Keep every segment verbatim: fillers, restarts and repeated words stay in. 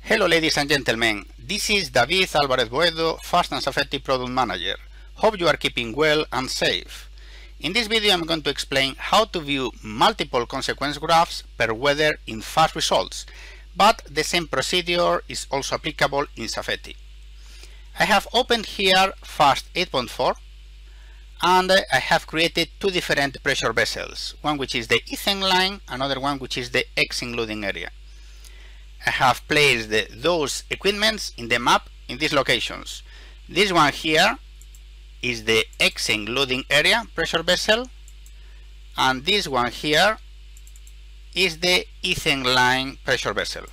Hello ladies and gentlemen, this is David Alvarez Boedo, Phast and Safeti Product Manager. Hope you are keeping well and safe. In this video I'm going to explain how to view multiple consequence graphs per weather in Phast results, but the same procedure is also applicable in Safeti. I have opened here Phast eight point four and I have created two different pressure vessels, one which is the ethane line, another one which is the X-ing loading area. I have placed the, those equipments in the map in these locations. This one here is the X-ing loading area pressure vessel, and this one here is the ethane line pressure vessel.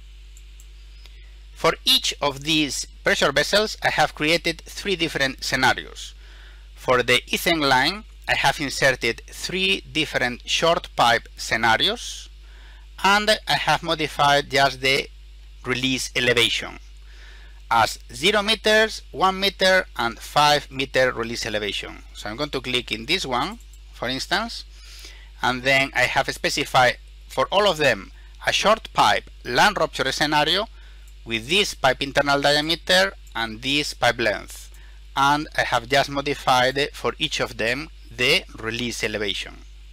For each of these pressure vessels I have created three different scenarios. For the ethane line I have inserted three different short pipe scenarios, and I have modified just the release elevation as zero meters, one meter and five meter release elevation. So I'm going to click in this one for instance, and then I have specified for all of them a short pipe land rupture scenario with this pipe internal diameter and this pipe length, and I have just modified for each of them the release elevation.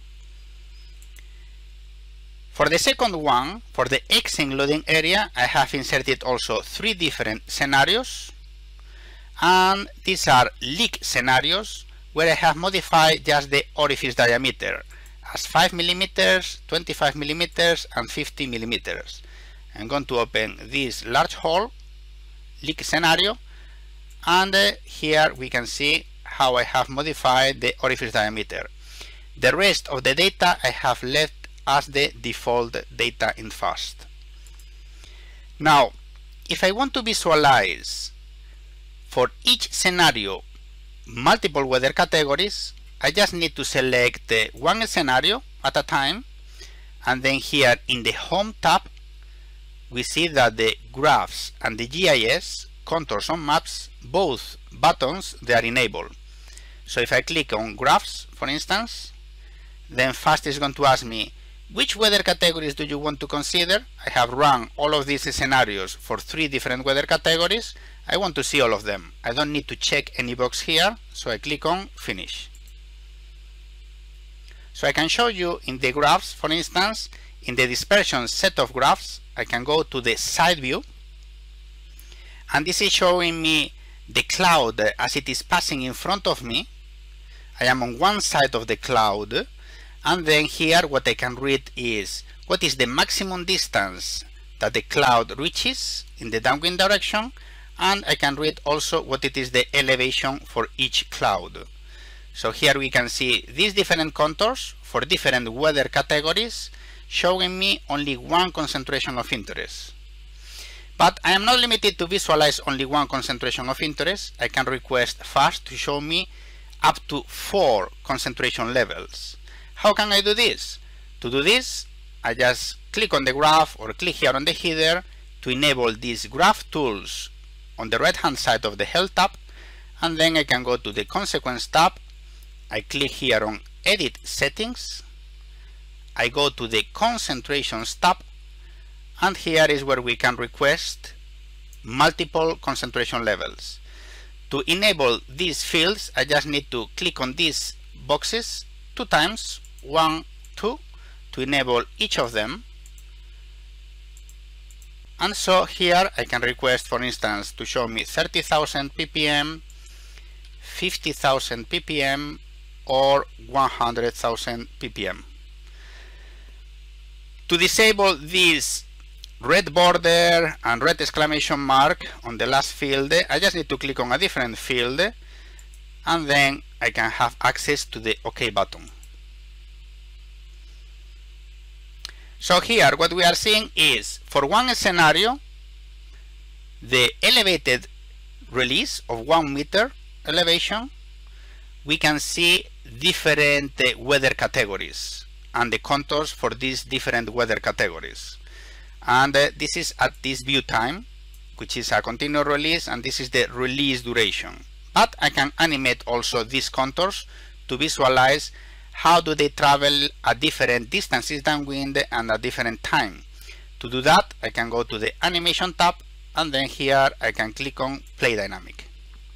For the second one, for the X-ing loading area, I have inserted also three different scenarios, and these are leak scenarios where I have modified just the orifice diameter as five millimeters, twenty-five millimeters and fifty millimeters. I'm going to open this large hole leak scenario, and uh, here we can see how I have modified the orifice diameter. The rest of the data I have left as the default data in Phast. Now, if I want to visualize for each scenario multiple weather categories, I just need to select uh, one scenario at a time, and then here in the Home tab we see that the graphs and the G I S contours on maps, both buttons, they are enabled. So if I click on graphs for instance, then Phast is going to ask me which weather categories do you want to consider. I have run all of these scenarios for three different weather categories. I want to see all of them. I don't need to check any box here, so I click on finish. So I can show you in the graphs, for instance, in the dispersion set of graphs, I can go to the side view, and this is showing me the cloud as it is passing in front of me. I am on one side of the cloud, and then here what I can read is what is the maximum distance that the cloud reaches in the downwind direction, and I can read also what it is the elevation for each cloud. So here we can see these different contours for different weather categories showing me only one concentration of interest. But I am not limited to visualize only one concentration of interest. I can request Phast to show me up to four concentration levels. How can I do this? To do this, I just click on the graph or click here on the header to enable these graph tools on the right hand side of the Help tab, and then I can go to the Consequence tab. I click here on Edit Settings. I go to the Concentrations tab, and here is where we can request multiple concentration levels. To enable these fields, I just need to click on these boxes two times, one, two, to enable each of them. And so here I can request, for instance, to show me thirty thousand P P M, fifty thousand P P M or one hundred thousand P P M. To disable this red border and red exclamation mark on the last field, I just need to click on a different field, and then I can have access to the OK button. So here what we are seeing is for one scenario the elevated release of one meter elevation. We can see different uh, weather categories and the contours for these different weather categories, and uh, this is at this view time, which is a continuous release, and this is the release duration. But I can animate also these contours to visualize how do they travel at different distances downwind and at different time. To do that, I can go to the animation tab, and then here I can click on play dynamic.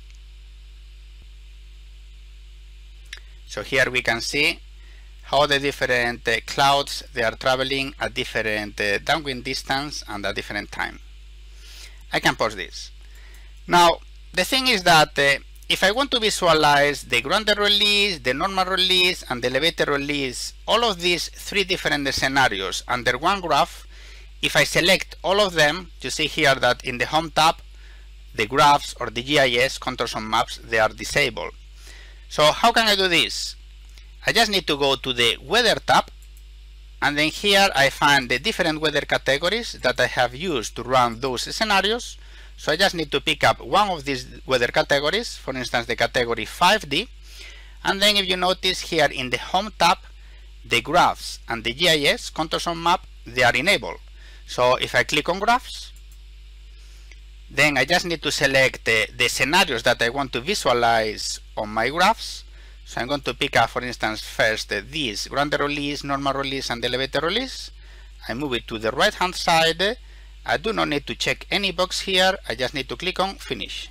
So here we can see how the different uh, clouds, they are traveling at different uh, downwind distance and at different time. I can pause this. Now the thing is that uh, if I want to visualize the grounded release, the normal release and the elevated release, all of these three different scenarios under one graph, if I select all of them, you see here that in the home tab the graphs or the G I S contours on maps, they are disabled. So how can I do this? I just need to go to the weather tab, and then here I find the different weather categories that I have used to run those scenarios. So I just need to pick up one of these weather categories, for instance the category five D, and then if you notice here in the home tab, the graphs and the G I S contours on map, they are enabled. So if I click on graphs, then I just need to select the, the scenarios that I want to visualize on my graphs. So I'm going to pick up, for instance, first uh, this grounded release, normal release and elevated release. I move it to the right hand side. I do not need to check any box here. I just need to click on finish.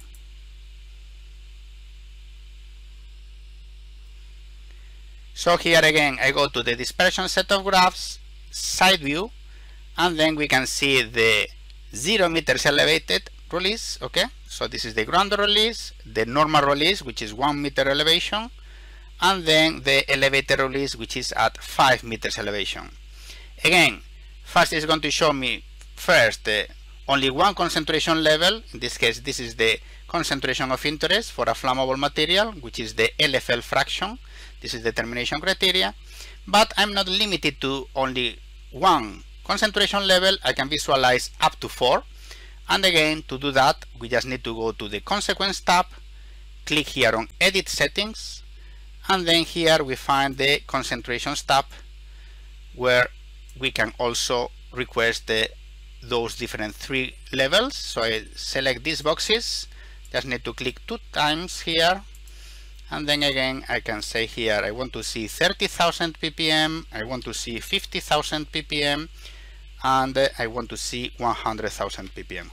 So here again I go to the dispersion set of graphs, side view, and then we can see the zero meters elevated release. Okay, so this is the grounded release, the normal release, which is one meter elevation, and then the elevated release, which is at five meters elevation. Again, Phast is going to show me first uh, only one concentration level. In this case, this is the concentration of interest for a flammable material, which is the L F L fraction. This is the determination criteria, but I'm not limited to only one concentration level. I can visualize up to four, and again, to do that we just need to go to the consequence tab, click here on edit settings, and then here we find the concentrations tab, where we can also request the, those different three levels. So I select these boxes, just need to click two times here, and then again I can say here I want to see thirty thousand p p m, I want to see fifty thousand p p m, and uh, I want to see one hundred thousand p p m.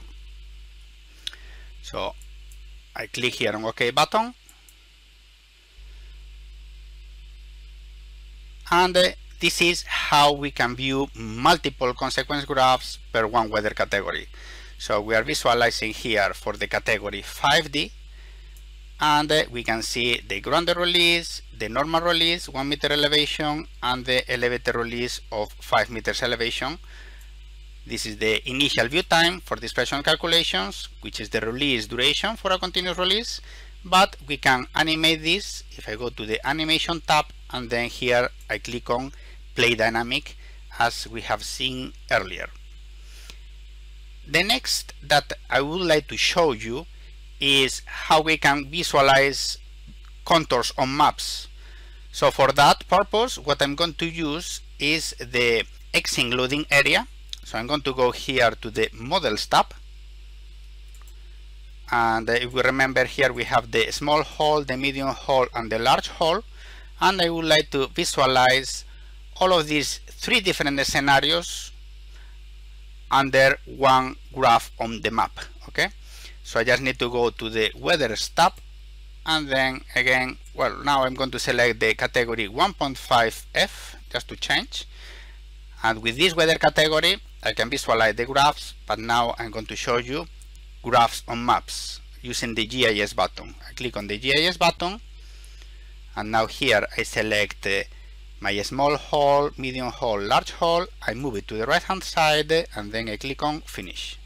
So I click here on OK button, and uh, this is how we can view multiple consequence graphs per one weather category. So we are visualizing here for the category five D, and uh, we can see the grounded release, the normal release, one meter elevation, and the elevated release of five meters elevation. This is the initial view time for dispersion calculations, which is the release duration for a continuous release, but we can animate this if I go to the animation tab, and then here I click on play dynamic, as we have seen earlier. The next that I would like to show you is how we can visualize contours on maps. So for that purpose, what I'm going to use is the X-ing loading area. So I'm going to go here to the models tab, and if we remember here we have the small hole, the medium hole and the large hole, and I would like to visualize all of these three different scenarios under one graph on the map. Okay, so I just need to go to the weather tab, and then again, well, now I'm going to select the category one point five F just to change, and with this weather category I can visualize the graphs, but now I'm going to show you graphs on maps using the G I S button. I click on the G I S button, and now here I select uh, my small hole, medium hole, large hole. I move it to the right hand side, and then I click on finish.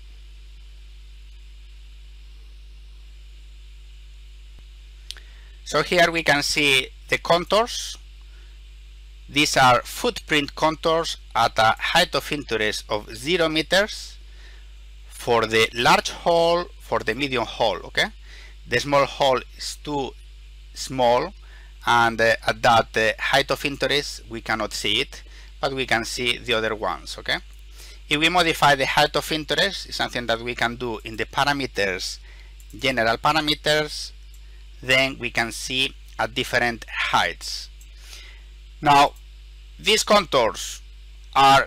So here we can see the contours. These are footprint contours at a height of interest of zero meters for the large hole, for the medium hole. Okay, the small hole is too small, and uh, at that uh, height of interest we cannot see it, but we can see the other ones. Okay, if we modify the height of interest, it's something that we can do in the parameters, general parameters, then we can see at different heights. Now these contours are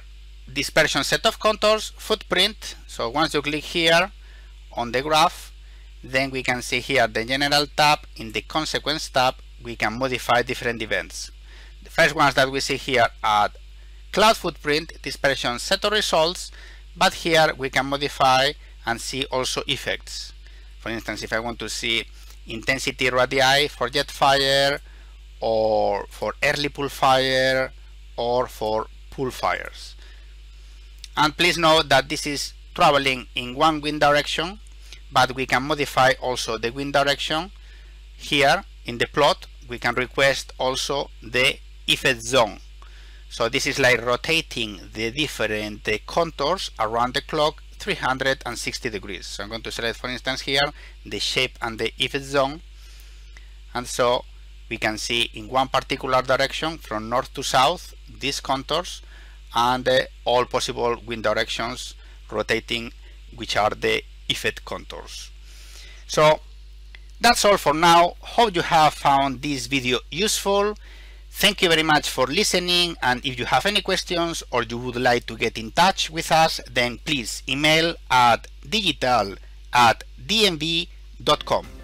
dispersion set of contours, footprint. So once you click here on the graph, then we can see here the general tab. In the consequence tab, we can modify different events. The first ones that we see here are cloud footprint, dispersion set of results, but here we can modify and see also effects. For instance, if I want to see intensity radii for jet fire, or for early pool fire, or for pool fires. And please note that this is traveling in one wind direction, but we can modify also the wind direction. Here in the plot, we can request also the effect zone. So this is like rotating the different uh, contours around the clock three hundred sixty degrees. So I'm going to select, for instance, here the shape and the effect zone, and so we can see in one particular direction from north to south these contours and uh, all possible wind directions rotating, which are the effect contours. So that's all for now. Hope you have found this video useful. Thank you very much for listening, and if you have any questions or you would like to get in touch with us, then please email at digital at d m v dot com.